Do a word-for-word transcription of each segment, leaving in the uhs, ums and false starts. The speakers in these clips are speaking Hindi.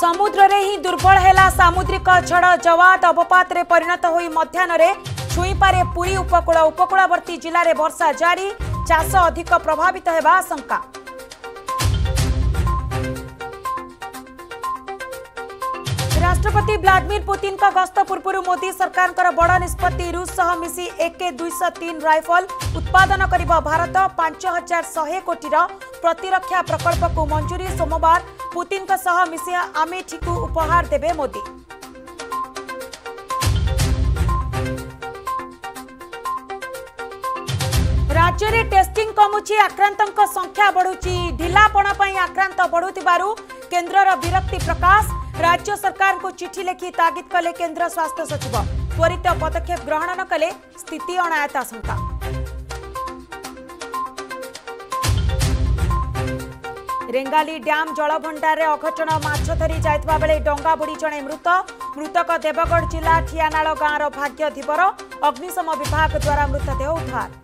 समुद्र रे ही दुर्बल हेला सामुद्रिक झड़ जवाद अवपात रे परिणत होई मध्याह्न रे छुई पारे पुरी उपकूल उपकूलवर्ती जिले में वर्षा जारी चाष अधिक प्रभावित हेबा आशंका। राष्ट्रपति व्लादिमीर पुतिन का गस्त पूर्व मोदी सरकार का बड़ निष्पत्ति रूस सह मिसी एके दुई सौ तीन राइफल उत्पादन करिबा भारत पांच हजार शहे कोटीर प्रतिरक्षा प्रकल्प को मंजूरी सोमवार पुतिन का सह मिसी आमेठी को उपहार देबे मोदी। राज्य में टेस्टिंग कमुची आक्रांतों संख्या बढ़ुची ढिलापण पर आक्रांत बढ़ुथिबारु केन्द्रर विरक्ति प्रकाश राज्य सरकार को चिठी लिखि तागिद कले केन्द्र स्वास्थ्य सचिव त्वरित पदक्षेप ग्रहण न कले स्थिति अनायत आशंका। रेंगाली डैम जलभंडार में अघटन माछ धरी जाइतबा बेले डंगा बुड़ी जणे मृत मृतक देवगढ़ जिला ठियानाल गाँवर भाग्य धीवर अग्निशम विभाग द्वारा मृतदेह उद्धार।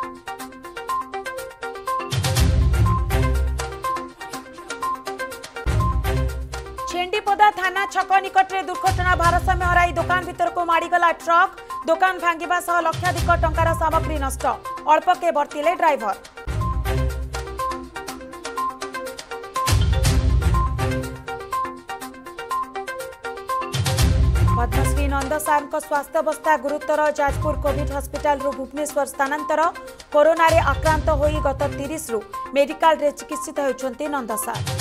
छेंडीपदा थाना छक निकट में दुर्घटना भारसाम्य हराई दुकान भीतर को माड़ीगला ट्रक दुकान भांगिबा सह लक्षाधिक टंकार सामग्री नष्ट अल्पके बर्तिले ड्राइवर। पद्मश्री नंद सार स्वास्थ्यावस्था गुरुतर जाजपुर कोविड हॉस्पिटल रु भुवनेश्वर स्थानांतर कोरोना रे आक्रांत होई गत तीस रु मेडिकल रे चिकित्सित होइछन्ती नंद सार।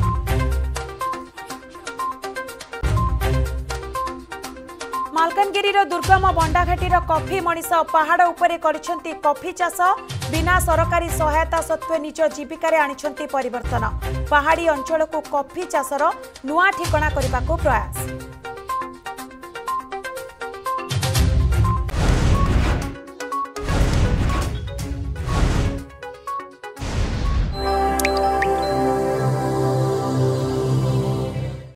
मालकानगिरी दुर्गम बंडाघाटी कफी मनीष पहाड़ उपरे करिसेंती कफी चाष बिना सरकारी सहायता सत्वे निज जीविका रे आनिछंती परिवर्तन पहाड़ी अंचल को कफी चाषर नुआ ठिकणा करने प्रयास।